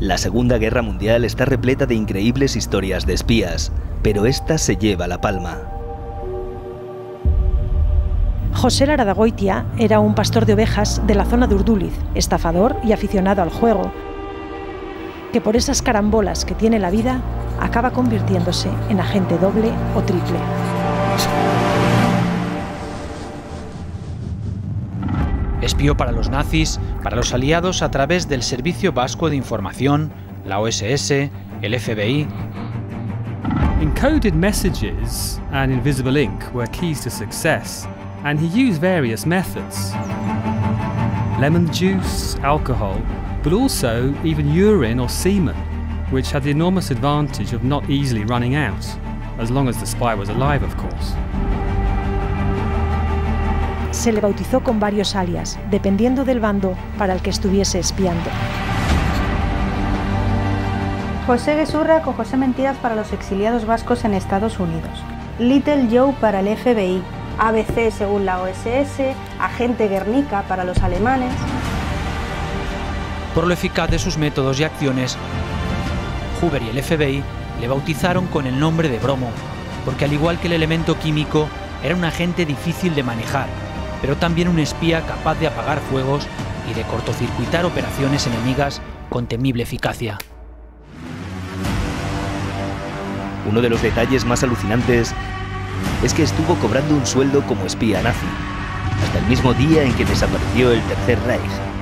La Segunda Guerra Mundial está repleta de increíbles historias de espías, pero esta se lleva la palma. José Laradagoitia era un pastor de ovejas de la zona de Urduliz, estafador y aficionado al juego, que por esas carambolas que tiene la vida, acaba convirtiéndose en agente doble o triple. Espió para los nazis, para los aliados a través del Servicio Vasco de Información, la OSS, el FBI. Encoded messages and invisible ink were keys to success, and he used various methods. Lemon juice, alcohol, but also even urine or semen, which had the enormous advantage of not easily running out, as long as the spy was alive, of course. Se le bautizó con varios alias, dependiendo del bando para el que estuviese espiando. José Guesurra con José Mentiras para los exiliados vascos en Estados Unidos. Little Joe para el FBI. ABC según la OSS, Agente Guernica para los alemanes. Por lo eficaz de sus métodos y acciones, Hoover y el FBI le bautizaron con el nombre de Bromo, porque al igual que el elemento químico, era un agente difícil de manejar, pero también un espía capaz de apagar fuegos y de cortocircuitar operaciones enemigas con temible eficacia. Uno de los detalles más alucinantes es que estuvo cobrando un sueldo como espía nazi, hasta el mismo día en que desapareció el Tercer Reich.